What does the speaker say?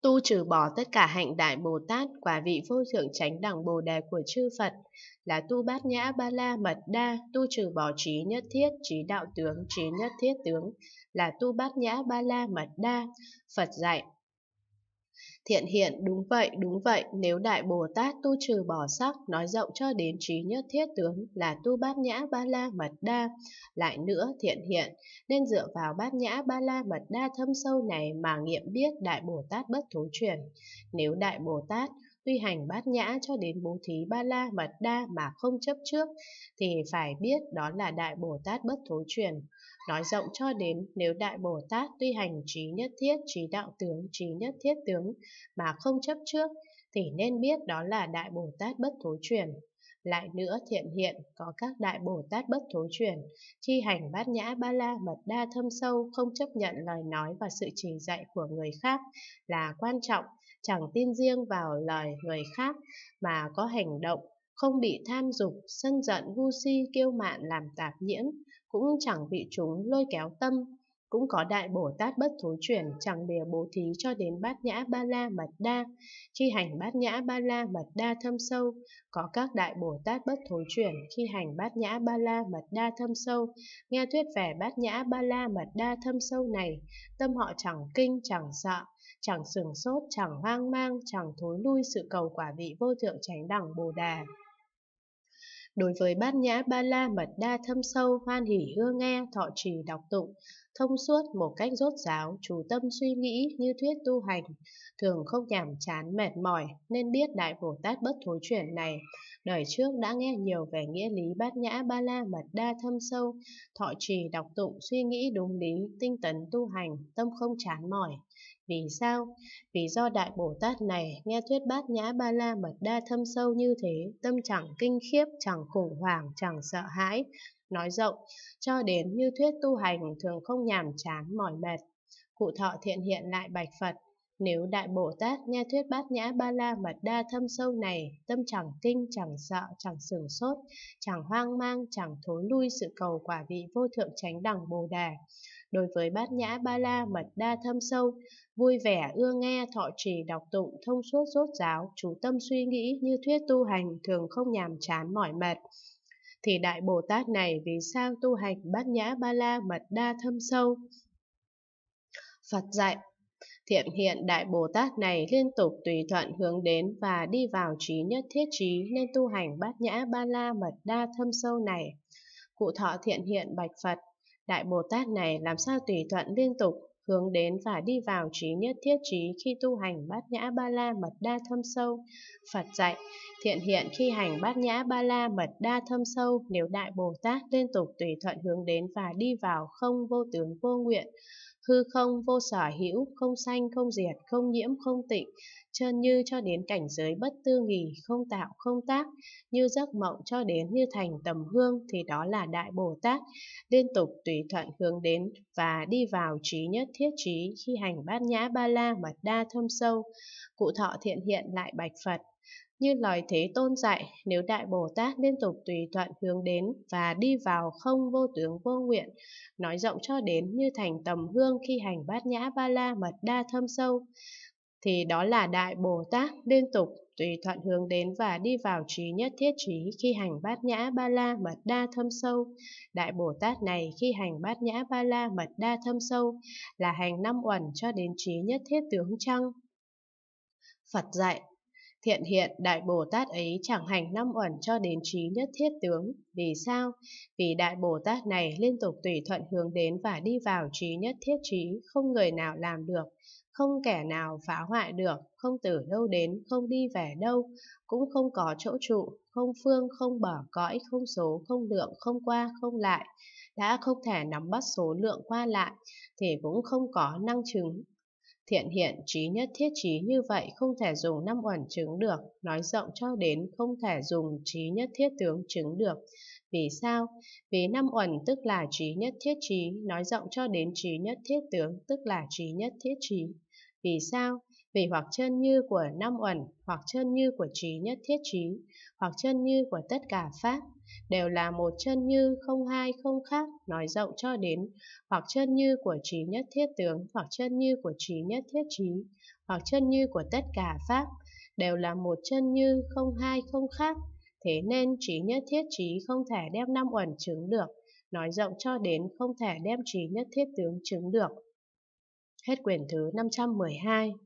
Tu trừ bỏ tất cả hạnh Đại Bồ Tát, quả vị vô thượng chánh đẳng Bồ Đề của chư Phật, là tu Bát Nhã Ba La Mật Đa. Tu trừ bỏ trí nhất thiết, trí đạo tướng, trí nhất thiết tướng, là tu Bát Nhã Ba La Mật Đa. Phật dạy: Thiện hiện, đúng vậy, nếu Đại Bồ Tát tu trừ bỏ sắc, nói rộng cho đến trí nhất thiết tướng, là tu Bát Nhã Ba La Mật Đa. Lại nữa, thiện hiện, nên dựa vào Bát Nhã Ba La Mật Đa thâm sâu này mà nghiệm biết Đại Bồ Tát bất thối chuyển. Nếu Đại Bồ Tát tuy hành Bát Nhã cho đến bố thí Ba La Mật Đa mà không chấp trước, thì phải biết đó là Đại Bồ Tát bất thối chuyển. Nói rộng cho đến nếu Đại Bồ Tát tuy hành trí nhất thiết, trí đạo tướng, trí nhất thiết tướng mà không chấp trước, thì nên biết đó là Đại Bồ Tát bất thối chuyển. Lại nữa, thiện hiện, có các Đại Bồ Tát bất thối chuyển, khi hành Bát Nhã Ba La Mật Đa thâm sâu, không chấp nhận lời nói và sự chỉ dạy của người khác là quan trọng, chẳng tin riêng vào lời người khác mà có hành động, không bị tham dục, sân giận, ngu si, kiêu mạn làm tạp nhiễm, cũng chẳng bị chúng lôi kéo tâm. Cũng có Đại Bồ Tát bất thối chuyển, chẳng lìa bố thí cho đến Bát Nhã Ba La Mật Đa. Khi hành Bát Nhã Ba La Mật Đa thâm sâu, có các Đại Bồ Tát bất thối chuyển, khi hành Bát Nhã Ba La Mật Đa thâm sâu, nghe thuyết về Bát Nhã Ba La Mật Đa thâm sâu này, tâm họ chẳng kinh, chẳng sợ, chẳng sửng sốt, chẳng hoang mang, chẳng thối lui sự cầu quả vị vô thượng chánh đẳng Bồ Đề. Đối với Bát Nhã Ba La Mật Đa thâm sâu, hoan hỉ ưa nghe, thọ trì đọc tụng, thông suốt một cách rốt ráo, chú tâm suy nghĩ như thuyết tu hành, thường không nhàm chán mệt mỏi, nên biết Đại Bồ Tát bất thối chuyển này. Đời trước đã nghe nhiều về nghĩa lý Bát Nhã Ba La Mật Đa thâm sâu, thọ trì đọc tụng, suy nghĩ đúng lý, tinh tấn tu hành, tâm không chán mỏi. Vì sao? Vì do Đại Bồ Tát này nghe thuyết Bát Nhã Ba La Mật Đa thâm sâu như thế, tâm chẳng kinh khiếp, chẳng khủng hoảng, chẳng sợ hãi. Nói rộng cho đến như thuyết tu hành, thường không nhàm chán mỏi mệt. Cụ Thọ Thiện hiện lại bạch Phật: Nếu Đại Bồ Tát nghe thuyết Bát Nhã Ba La Mật Đa thâm sâu này, tâm chẳng kinh, chẳng sợ, chẳng sửng sốt, chẳng hoang mang, chẳng thối lui sự cầu quả vị vô thượng chánh đẳng Bồ Đề. Đối với Bát Nhã Ba La Mật Đa thâm sâu, vui vẻ ưa nghe, thọ trì đọc tụng, thông suốt rốt ráo, chú tâm suy nghĩ như thuyết tu hành, thường không nhàm chán mỏi mệt, thì Đại Bồ Tát này vì sao tu hành Bát Nhã Ba La Mật Đa thâm sâu? Phật dạy: Thiện hiện, Đại Bồ Tát này liên tục tùy thuận hướng đến và đi vào trí nhất thiết trí, nên tu hành Bát Nhã Ba La Mật Đa thâm sâu này. Cụ Thọ Thiện hiện bạch Phật: Đại Bồ Tát này làm sao tùy thuận liên tục hướng đến và đi vào trí nhất thiết trí khi tu hành Bát Nhã Ba La Mật Đa thâm sâu? Phật dạy: Thiện hiện, khi hành Bát Nhã Ba La Mật Đa thâm sâu, nếu Đại Bồ Tát liên tục tùy thuận hướng đến và đi vào không vô tướng vô nguyện, hư không vô sở hữu, không sanh không diệt, không nhiễm không tịnh, chơn như cho đến cảnh giới bất tư nghì, không tạo không tác, như giấc mộng cho đến như thành tầm hương, thì đó là Đại Bồ Tát liên tục tùy thuận hướng đến và đi vào trí nhất thiết trí khi hành Bát Nhã Ba La Mật Đa thâm sâu. Cụ Thọ Thiện hiện lại bạch Phật: Như lời Thế Tôn dạy, nếu Đại Bồ Tát liên tục tùy thuận hướng đến và đi vào không vô tướng vô nguyện, nói rộng cho đến như thành tầm hương khi hành Bát Nhã Ba La Mật Đa thâm sâu, thì đó là Đại Bồ Tát liên tục tùy thuận hướng đến và đi vào trí nhất thiết trí khi hành Bát Nhã Ba La Mật Đa thâm sâu. Đại Bồ Tát này khi hành Bát Nhã Ba La Mật Đa thâm sâu là hành 5 uẩn cho đến trí nhất thiết tướng chăng? Phật dạy: Thiện hiện, Đại Bồ Tát ấy chẳng hành 5 uẩn cho đến trí nhất thiết tướng. Vì sao? Vì Đại Bồ Tát này liên tục tùy thuận hướng đến và đi vào trí nhất thiết trí, không người nào làm được, không kẻ nào phá hoại được, không từ đâu đến, không đi về đâu, cũng không có chỗ trụ, không phương, không bờ cõi, không số, không lượng, không qua, không lại. Đã không thể nắm bắt số lượng qua lại, thì cũng không có năng chứng. Thiện hiện, trí nhất thiết trí như vậy không thể dùng 5 uẩn chứng được, nói rộng cho đến không thể dùng trí nhất thiết tướng chứng được. Vì sao? Vì 5 uẩn tức là trí nhất thiết trí, nói rộng cho đến trí nhất thiết tướng tức là trí nhất thiết trí. Vì sao? Vì hoặc chân như của 5 uẩn, hoặc chân như của trí nhất thiết trí, hoặc chân như của tất cả pháp. đều là một chân như không hai không khác, nói rộng cho đến hoặc chân như của trí nhất thiết tướng, hoặc chân như của trí nhất thiết trí, hoặc chân như của tất cả pháp, đều là một chân như không hai không khác. Thế nên trí nhất thiết trí không thể đem năm uẩn chứng được, nói rộng cho đến không thể đem trí nhất thiết tướng chứng được. Hết quyển thứ 512.